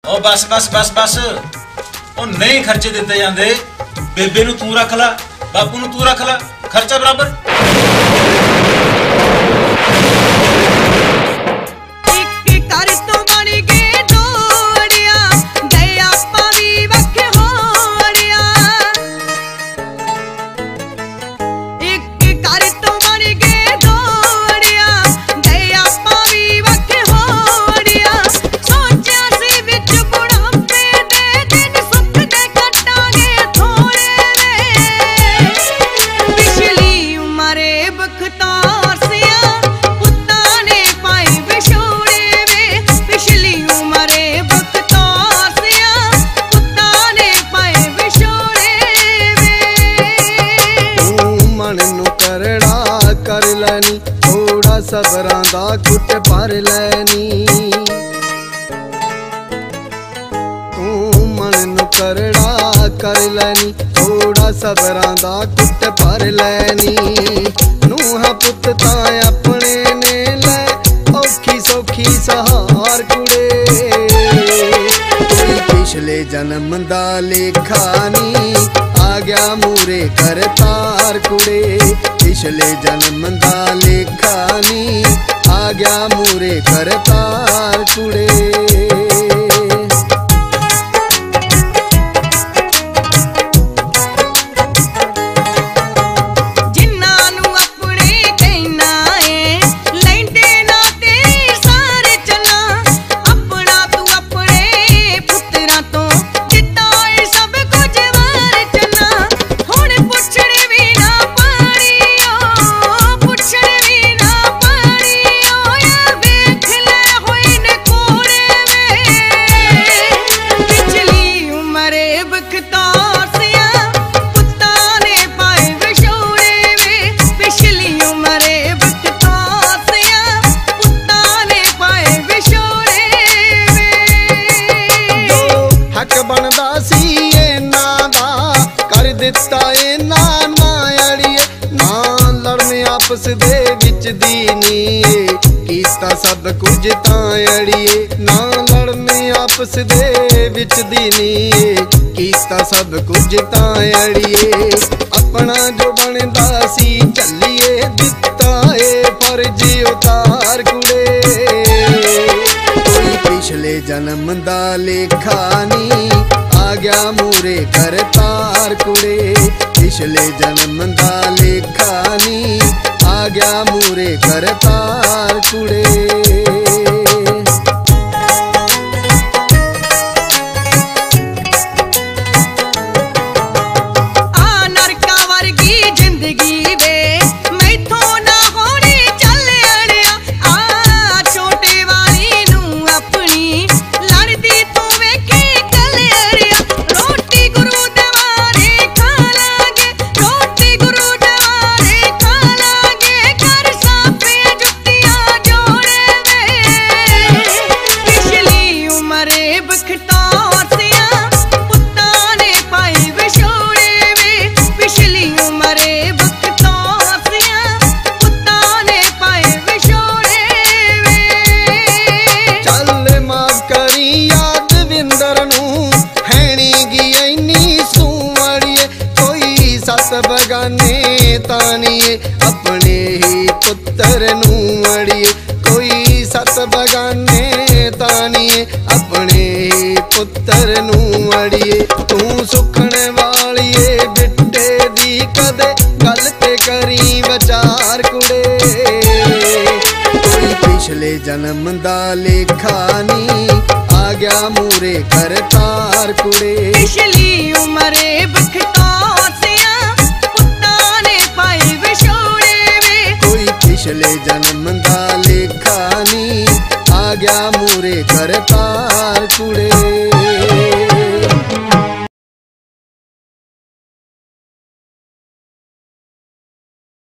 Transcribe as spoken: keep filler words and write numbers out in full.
ओ बस बस बस बस ओ नहीं खर्चे दिते जांदे। बेबे नूं तू रख ला, बापू नूं तू रख ला, खर्चा बराबर। कर लैनी थोड़ा सबरां दा घुट भर लैनी। तू मन नू करड़ा कर लैनी थोड़ा सबरां दा घुट भर लैनी। नूहा पुत तां अपने ने लै औखी सौखी सहार कुड़े। कोई पिछले जन्म दा लेखा नी आ गया मूरे करतार कुड़े। पिछले जन्म दा लेखा नी आ गया मूरे करतार कुड़े। बनदा सी इन्हां दा कर दिता इन्हां ना अड़िए। ना लड़ने आपस दे विच दी नी कीता सब कुछ तां अड़िए। ना लड़ने आपस दे विच दी नी कीता सब कुछ तां अड़िए। अपना जो बनदा सी झल्लिए दिता ए फर्ज उतार कुड़े। कोई पिछले जन्म दा लेखा नी आ गया मूरे करतार कुड़े। पिछले जन्म दा लेखा नी आ गया मूरे करतार कुड़े। सत बगाने तानिए अपने ही पुत्र नू अड़िए। कोई सत बगाने तानिए अपने ही पुत्र नू अड़िए। तू सुखण वालिए बिट्टे दी कदे गल ते करी विचार कुड़े। कोई पिछले जन्म दा लेखा नी आ गया मूरे करतार कुड़े। पिछली उम्रे पिछले जन्म दा लेखा नी आ गया मूरे करतार कुड़े।